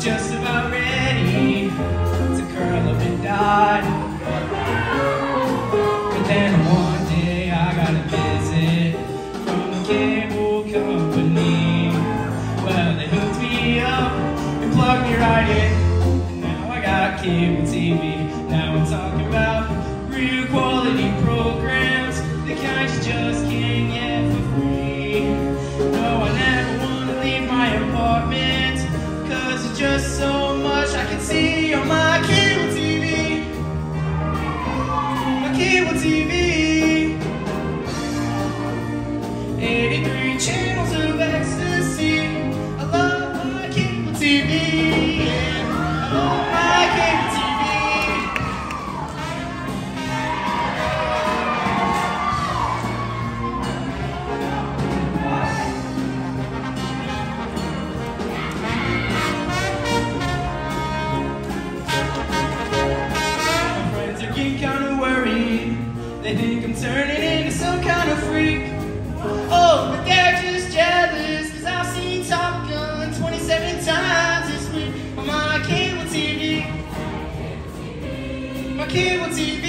just about ready to curl up and die. But then one day I got a visit from a cable company. Well, they hooked me up and plugged me right in, and now I got cable TV. Now I'm talking about real quality programs, the kind you just can't get for free. No, I never want to leave my apartment, 'cause it's just so much I can see on my cable TV. My cable TV. 83 channels of ecstasy. I love my cable TV. Yeah, I love my cable TV. Kinda worried, they think I'm turning into some kind of freak. Oh, but they're just jealous, 'cause I've seen Top Gun 27 times this week on my cable TV. My cable TV.